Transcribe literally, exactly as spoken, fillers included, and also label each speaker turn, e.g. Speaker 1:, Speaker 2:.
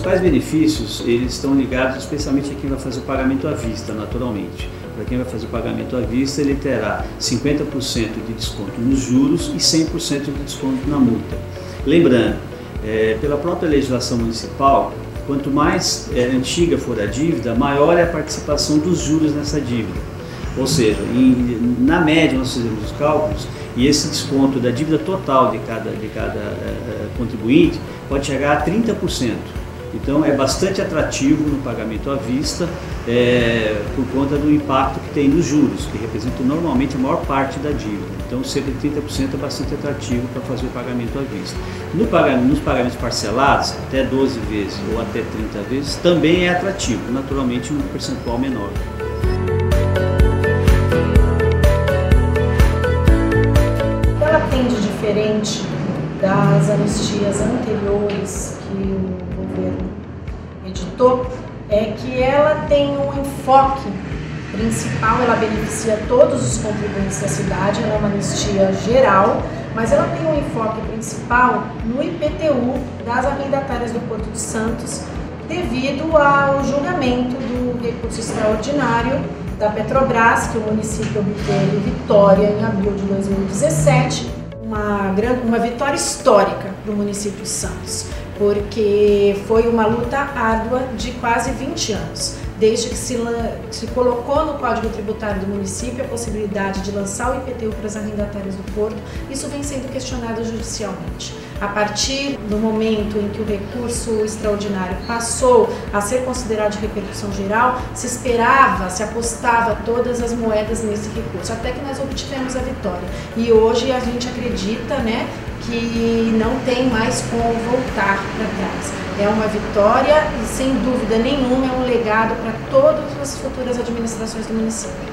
Speaker 1: principais benefícios, eles estão ligados especialmente a quem vai fazer o pagamento à vista, naturalmente. Para quem vai fazer o pagamento à vista, ele terá cinquenta por cento de desconto nos juros e cem por cento de desconto na multa. Lembrando, é, pela própria legislação municipal, quanto mais é, antiga for a dívida, maior é a participação dos juros nessa dívida. Ou seja, em, na média nós fizemos os cálculos e esse desconto da dívida total de cada, de cada é, contribuinte pode chegar a trinta por cento. Então é bastante atrativo no pagamento à vista é, por conta do impacto que tem nos juros, que representam normalmente a maior parte da dívida. Então cerca de trinta por cento é bastante atrativo para fazer o pagamento à vista. No pagamento, nos pagamentos parcelados, até doze vezes ou até trinta vezes, também é atrativo, naturalmente um percentual menor.
Speaker 2: Ela tem de diferente das anistias anteriores que o governo editou, é que ela tem um enfoque principal, ela beneficia todos os contribuintes da cidade, ela é uma anistia geral, mas ela tem um enfoque principal no I P T U das arrendatárias do Porto de Santos, devido ao julgamento do recurso extraordinário da Petrobras, que o município obteve vitória em abril de dois mil e dezessete, uma, uma vitória histórica para o município de Santos, porque foi uma luta árdua de quase vinte anos, desde que se, se colocou no Código Tributário do município a possibilidade de lançar o I P T U para as arrendatárias do Porto. Isso vem sendo questionado judicialmente. A partir do momento em que o recurso extraordinário passou a ser considerado de repercussão geral, se esperava, se apostava todas as moedas nesse recurso, até que nós obtivemos a vitória. E hoje a gente acredita, né, que não tem mais como voltar para trás. É uma vitória e, sem dúvida nenhuma, é um legado para todas as futuras administrações do município.